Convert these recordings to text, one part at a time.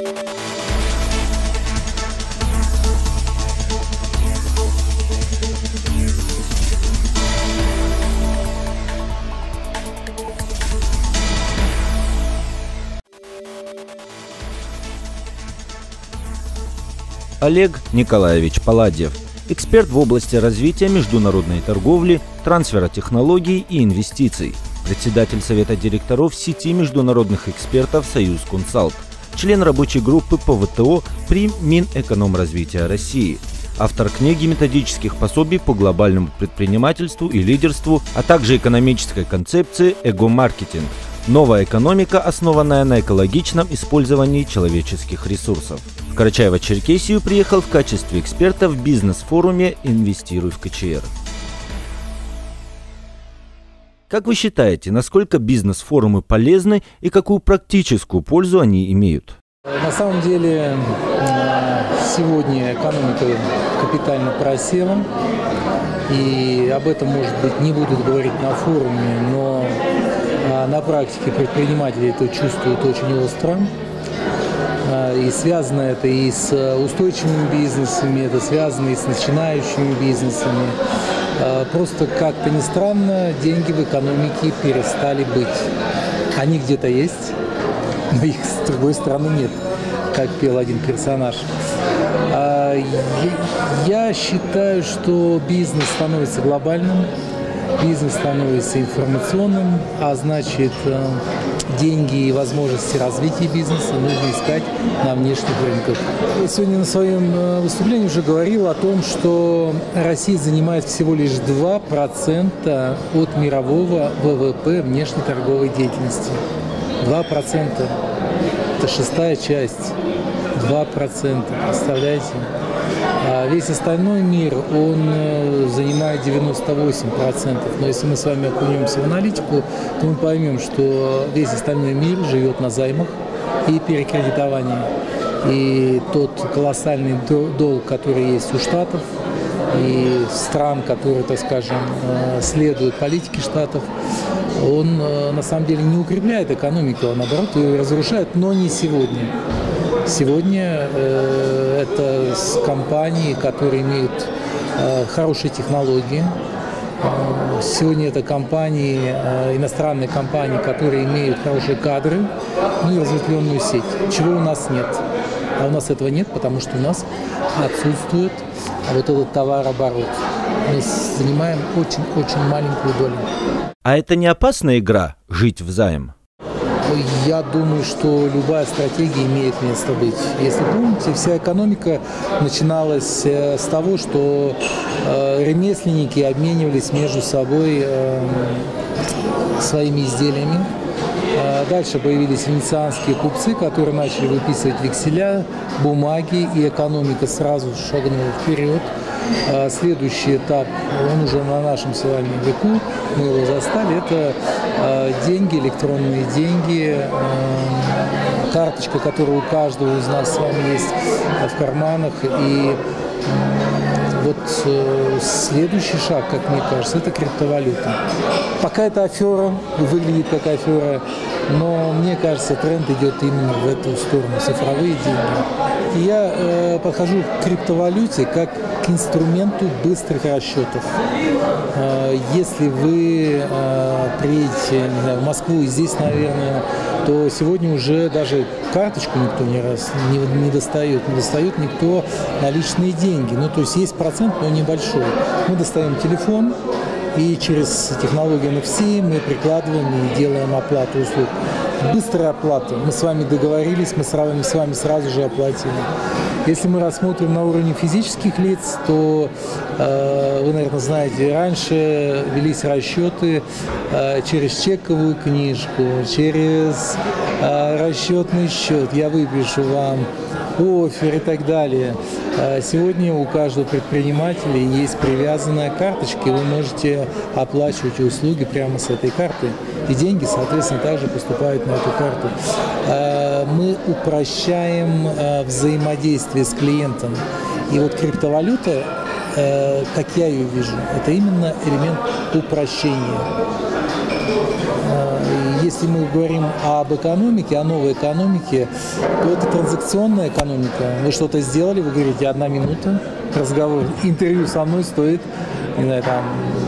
Олег Николаевич Паладьев, эксперт в области развития международной торговли, трансфера технологий и инвестиций, председатель Совета директоров сети международных экспертов «Союз Консалт», член рабочей группы по ВТО при Минэкономразвития России, автор книги методических пособий по глобальному предпринимательству и лидерству, а также экономической концепции «Эго-маркетинг» – новая экономика, основанная на экологичном использовании человеческих ресурсов. В Карачаево-Черкесию приехал в качестве эксперта в бизнес-форуме «Инвестируй в КЧР». Как вы считаете, насколько бизнес-форумы полезны и какую практическую пользу они имеют? На самом деле сегодня экономика капитально просела, и об этом, может быть, не будут говорить на форуме, но на практике предприниматели это чувствуют очень остро. И связано это и с устойчивыми бизнесами, это связано и с начинающими бизнесами. Просто как-то ни странно, деньги в экономике перестали быть. Они где-то есть, но их с другой стороны нет, как пел один персонаж. Я считаю, что бизнес становится глобальным, бизнес становится информационным, а значит, деньги и возможности развития бизнеса нужно искать на внешних рынках. Я сегодня на своем выступлении уже говорил о том, что Россия занимает всего лишь 2% от мирового ВВП внешней торговой деятельности. 2%. Это шестая часть. 2%. Представляете? А весь остальной мир, он занимает 98%. Но если мы с вами окунемся в аналитику, то мы поймем, что весь остальной мир живет на займах и перекредитовании. И тот колоссальный долг, который есть у Штатов и стран, которые, так скажем, следуют политике Штатов, он на самом деле не укрепляет экономику, а наоборот ее разрушает, но не сегодня. Сегодня это компании, которые имеют хорошие технологии. Сегодня это компании, иностранные компании, которые имеют хорошие кадры, ну и разветвленную сеть, чего у нас нет. А у нас этого нет, потому что у нас отсутствует вот этот товарооборот. Мы занимаем очень-очень маленькую долю. А это не опасная игра – жить взаим? Я думаю, что любая стратегия имеет место быть. Если помните, вся экономика начиналась с того, что ремесленники обменивались между собой своими изделиями. Дальше появились венецианские купцы, которые начали выписывать векселя, бумаги, и экономика сразу шагнула вперед. Следующий этап, он уже на нашем с вами веку, мы его застали, это деньги, электронные деньги, карточка, которая у каждого из нас с вами есть в карманах. И вот следующий шаг, как мне кажется, это криптовалюта. Пока это афера, выглядит как афера, но мне кажется, тренд идет именно в эту сторону, цифровые деньги. И я подхожу к криптовалюте как к инструменту быстрых расчетов. Если вы приедете, не знаю, в Москву и здесь, наверное, то сегодня уже даже карточку никто не достает. Не достает никто наличные деньги. Ну, то есть есть процент, но небольшой. Мы достаем телефон, и через технологию NFC мы прикладываем и делаем оплату услуг. Быстрая оплата. Мы с вами договорились, мы с вами сразу же оплатили. Если мы рассмотрим на уровне физических лиц, то вы, наверное, знаете, раньше велись расчеты через чековую книжку, через расчетный счет. Я выпишу вам оффер и так далее. Сегодня у каждого предпринимателя есть привязанная карточка, и вы можете оплачивать услуги прямо с этой карты. И деньги, соответственно, также поступают на эту карту. Мы упрощаем взаимодействие с клиентом. И вот криптовалюта, как я ее вижу, это именно элемент упрощения. если мы говорим об экономике, о новой экономике, то это транзакционная экономика. Вы что-то сделали, вы говорите, 1 минута, разговор, интервью со мной стоит, не знаю, там,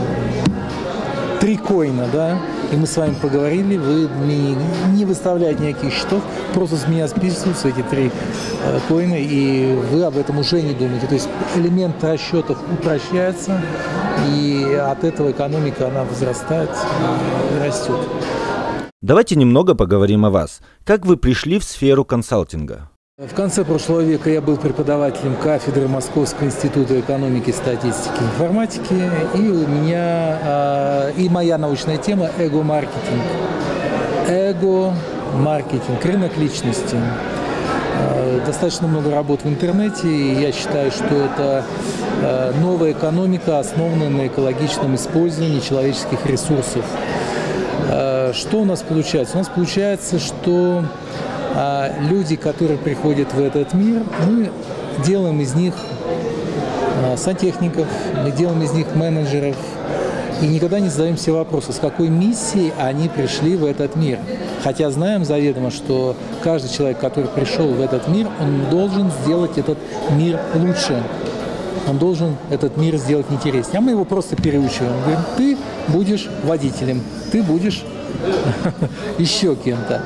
3 коина, да, и мы с вами поговорили, вы мне не выставляете никаких счетов, просто с меня списываются эти 3 коина, и вы об этом уже не думаете. То есть элемент расчетов упрощается, и от этого экономика, она возрастает и растет. Давайте немного поговорим о вас. Как вы пришли в сферу консалтинга? В конце прошлого века я был преподавателем кафедры Московского института экономики, статистики и информатики, и у меня и моя научная тема – эго-маркетинг. Эго-маркетинг, рынок личности. Достаточно много работ в интернете, и я считаю, что это новая экономика, основанная на экологичном использовании человеческих ресурсов. Что у нас получается? У нас получается, что люди, которые приходят в этот мир, мы делаем из них сантехников, мы делаем из них менеджеров, и никогда не задаем себе вопросы, с какой миссией они пришли в этот мир. Хотя знаем заведомо, что каждый человек, который пришел в этот мир, он должен сделать этот мир лучше. Он должен этот мир сделать интереснее. А мы его просто переучиваем. Говорим, ты будешь водителем, ты будешь еще кем-то.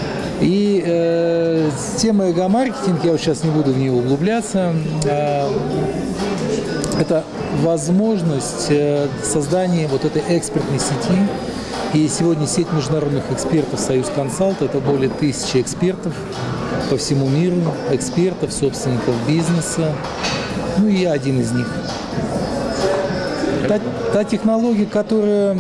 И тема эго-маркетинг, я вот сейчас не буду в нее углубляться, это возможность создания вот этой экспертной сети. И сегодня сеть международных экспертов «Союз Консалт» – это более 1000 экспертов по всему миру, экспертов, собственников бизнеса. Ну и я один из них. Та технология, которая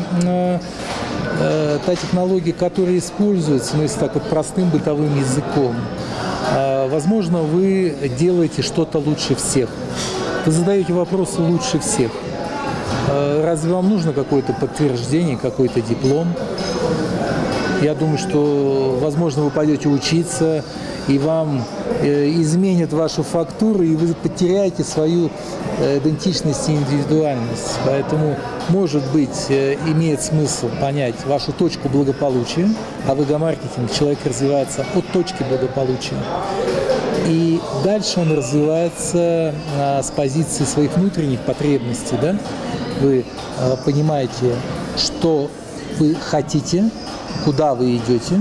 используется, ну, если так вот простым бытовым языком, возможно, вы делаете что-то лучше всех. Вы задаете вопросы лучше всех. Разве вам нужно какое-то подтверждение, какой-то диплом? Я думаю, что, возможно, вы пойдете учиться, и вам изменят вашу фактуру, и вы потеряете свою идентичность и индивидуальность. Поэтому, может быть, имеет смысл понять вашу точку благополучия, а в эго-маркетинге человек развивается от точки благополучия. И дальше он развивается с позиции своих внутренних потребностей. Да? Вы понимаете, что вы хотите, куда вы идете.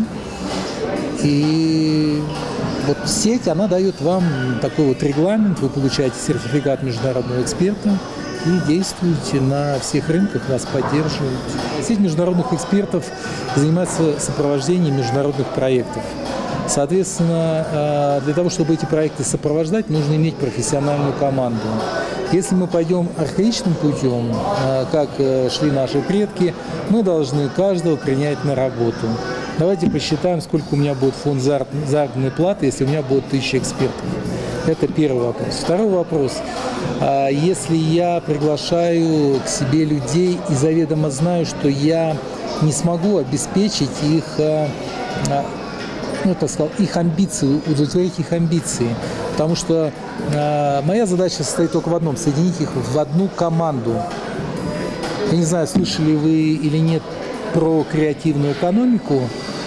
И вот сеть, она дает вам такой вот регламент, вы получаете сертификат международного эксперта и действуете на всех рынках, вас поддерживают. Сеть международных экспертов занимается сопровождением международных проектов. Соответственно, для того, чтобы эти проекты сопровождать, нужно иметь профессиональную команду. Если мы пойдем архаичным путем, как шли наши предки, мы должны каждого принять на работу. Давайте посчитаем, сколько у меня будет фонд заработной платы, если у меня будет 1000 экспертов. Это первый вопрос. Второй вопрос. Если я приглашаю к себе людей и заведомо знаю, что я не смогу обеспечить их, ну, так сказал, их амбиции, удовлетворить их амбиции. Потому что моя задача состоит только в одном – соединить их в одну команду. Я не знаю, слышали вы или нет про креативную экономику.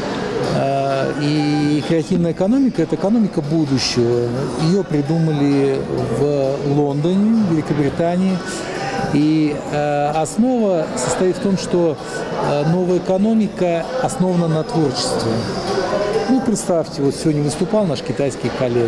И креативная экономика – это экономика будущего. Ее придумали в Лондоне, в Великобритании. И основа состоит в том, что новая экономика основана на творчестве. Ну, представьте, вот сегодня выступал наш китайский коллега.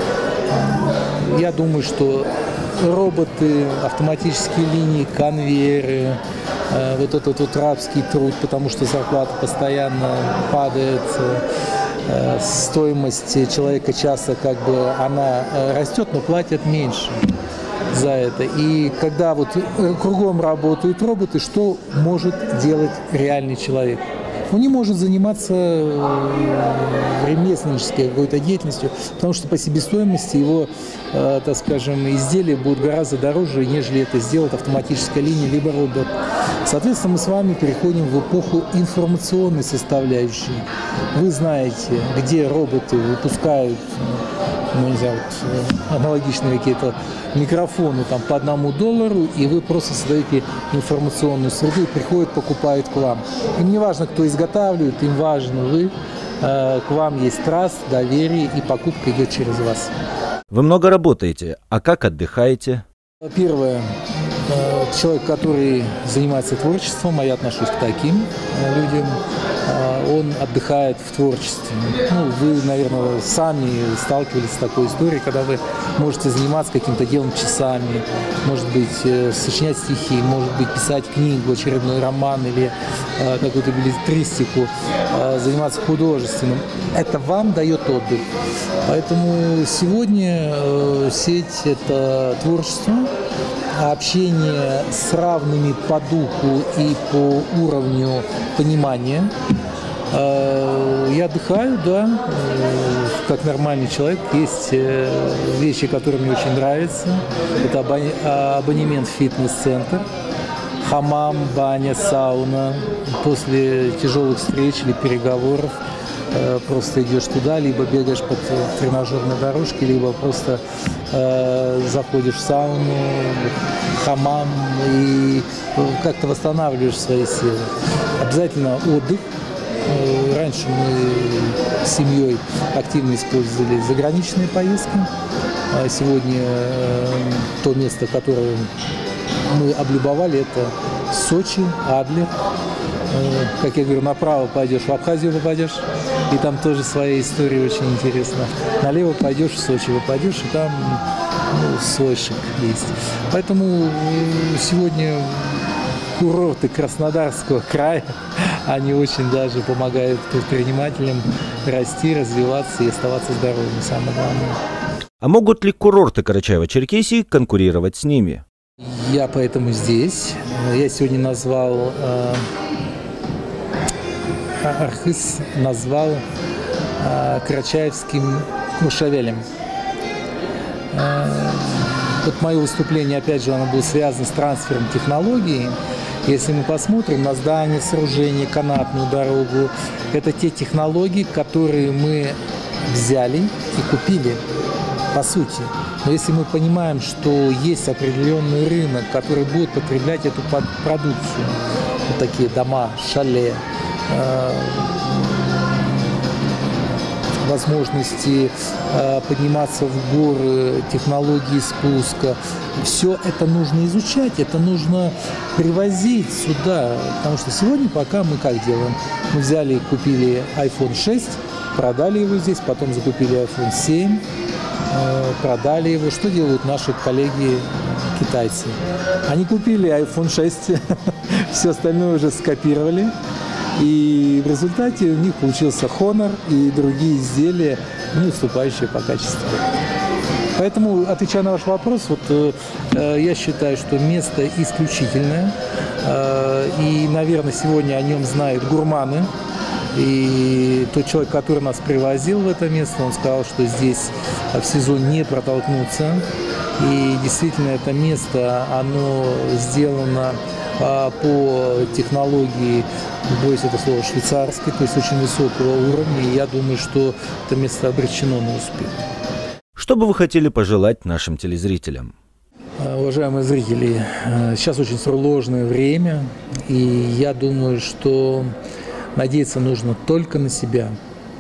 Я думаю, что роботы, автоматические линии, конвейеры, вот этот вот рабский труд, потому что зарплата постоянно падает, стоимость человека часа как бы она растет, но платят меньше за это. И когда вот кругом работают роботы, что может делать реальный человек? Он не может заниматься ремесленнической какой-то деятельностью, потому что по себестоимости его, так скажем, изделия будут гораздо дороже, нежели это сделает автоматическая линия либо робот. Соответственно, мы с вами переходим в эпоху информационной составляющей. Вы знаете, где роботы выпускают, ну, не знаю, вот, аналогичные какие-то микрофоны там, по $1, и вы просто создаете информационную среду, и приходят, покупают к вам. Им не важно, кто изготавливает, им важно вы, к вам есть траст, доверие, и покупка идет через вас. Вы много работаете, а как отдыхаете? Первое. Человек, который занимается творчеством, а я отношусь к таким людям, он отдыхает в творчестве. Ну, вы, наверное, сами сталкивались с такой историей, когда вы можете заниматься каким-то делом часами, может быть, сочинять стихи, может быть, писать книгу, очередной роман или какую-то беллетристику, заниматься художественным. Это вам дает отдых. Поэтому сегодня сеть – это творчество, общение с равными по духу и по уровню понимания. Я отдыхаю, да, как нормальный человек. Есть вещи, которые мне очень нравятся. Это абонемент в фитнес-центр, хамам, баня, сауна. После тяжелых встреч или переговоров просто идешь туда, либо бегаешь по тренажерной дорожке, либо просто заходишь в сауну, хамам и как-то восстанавливаешь свои силы. Обязательно отдых. Раньше мы с семьей активно использовали заграничные поездки. Сегодня то место, которое мы облюбовали, это Сочи, Адлер. Как я говорю, направо пойдешь, в Абхазию попадешь, и там тоже своя история очень интересна. Налево пойдешь, в Сочи попадешь, и там свой шик есть. Поэтому сегодня курорты Краснодарского края, они очень даже помогают предпринимателям расти, развиваться и оставаться здоровыми, самое главное. А могут ли курорты Карачаево-Черкесии конкурировать с ними? Я поэтому здесь. Я сегодня назвал Архыз, назвал Карачаевским Куршавелем. Вот мое выступление, опять же, оно было связано с трансфером технологий. Если мы посмотрим на здание, сооружение, канатную дорогу, это те технологии, которые мы взяли и купили, по сути. Но если мы понимаем, что есть определенный рынок, который будет потреблять эту продукцию, вот такие дома, шале, возможности подниматься в горы, технологии спуска. Все это нужно изучать, это нужно привозить сюда. Потому что сегодня пока мы как делаем? Мы взяли и купили iPhone 6, продали его здесь, потом закупили iPhone 7, продали его. Что делают наши коллеги китайцы? Они купили iPhone 6, все остальное уже скопировали. И в результате у них получился Honor и другие изделия, не уступающие по качеству. Поэтому, отвечая на ваш вопрос, вот, я считаю, что место исключительное. И, наверное, сегодня о нем знают гурманы. И тот человек, который нас привозил в это место, он сказал, что здесь в сезон не протолкнуться. И действительно, это место, оно сделано по технологии, не боюсь это слово, швейцарской, то есть очень высокого уровня. И я думаю, что это место обречено на успех. Что бы вы хотели пожелать нашим телезрителям? Уважаемые зрители, сейчас очень сложное время, и я думаю, что надеяться нужно только на себя,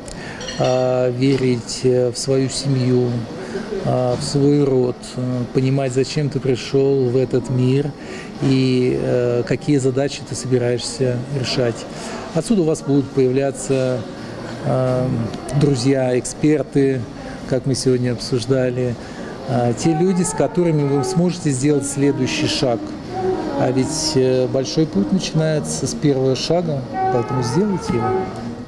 верить в свою семью, в свой род, понимать, зачем ты пришел в этот мир и какие задачи ты собираешься решать. Отсюда у вас будут появляться друзья, эксперты, как мы сегодня обсуждали, те люди, с которыми вы сможете сделать следующий шаг. А ведь большой путь начинается с первого шага, поэтому сделайте его.